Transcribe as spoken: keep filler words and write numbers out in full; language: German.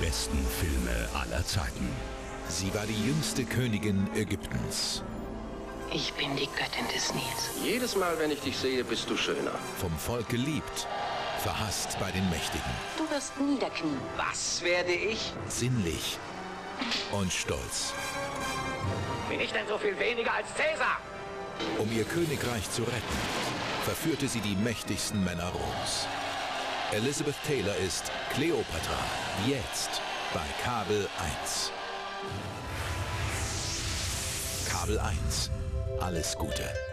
besten Filme aller Zeiten. Sie war die jüngste Königin Ägyptens. Ich bin die Göttin des Nils. Jedes Mal, wenn ich dich sehe, bist du schöner. Vom Volk geliebt, verhasst bei den Mächtigen. Du wirst niederknien. Was werde ich? Sinnlich und stolz. Bin ich denn so viel weniger als Cäsar? Um ihr Königreich zu retten, verführte sie die mächtigsten Männer Roms. Elizabeth Taylor ist Kleopatra, jetzt bei Kabel eins. Kabel eins. Alles Gute.